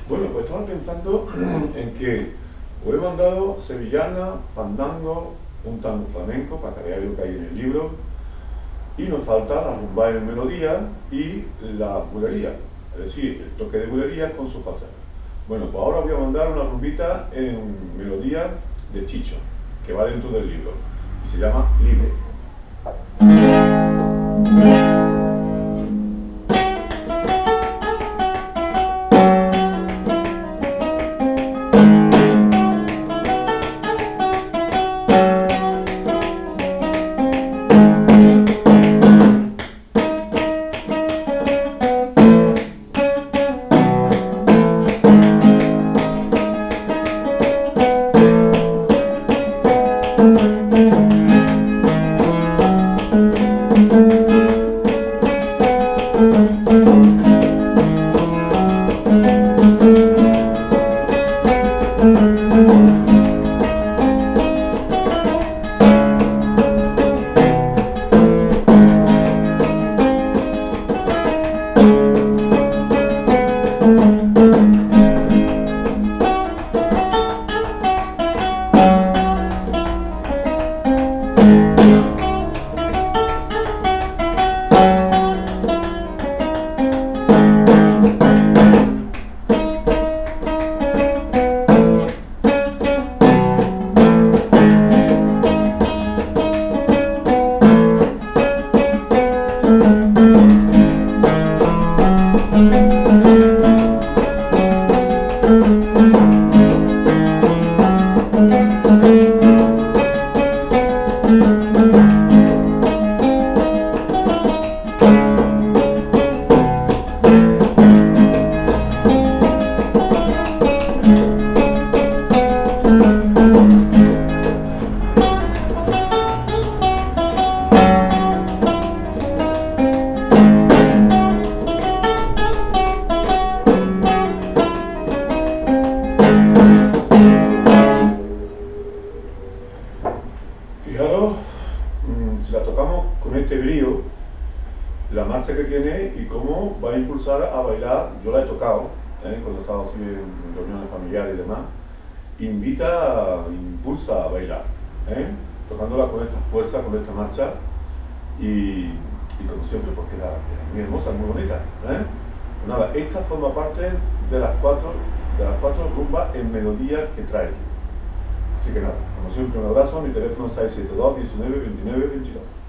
Bueno, pues estaba pensando en que os he mandado sevillana, fandango, un tango flamenco, para que veáis lo que hay en el libro, y nos falta la rumba en melodía y la bulería, es decir, el toque de bulería con su falseta. Bueno, pues ahora voy a mandar una rumbita en melodía de Chicho, que va dentro del libro, y se llama Libre. Fijaros, si la tocamos con este brío, la marcha que tiene y cómo va a impulsar a bailar. Yo la he tocado, cuando he estado así en reuniones familiares y demás. Impulsa a bailar, tocándola con esta fuerza, con esta marcha y como siempre, porque queda muy hermosa, muy bonita. Pues nada, esta forma parte de las cuatro rumbas en melodía que trae. Así que nada, como siempre, un abrazo. Mi teléfono es 672 19 29 22.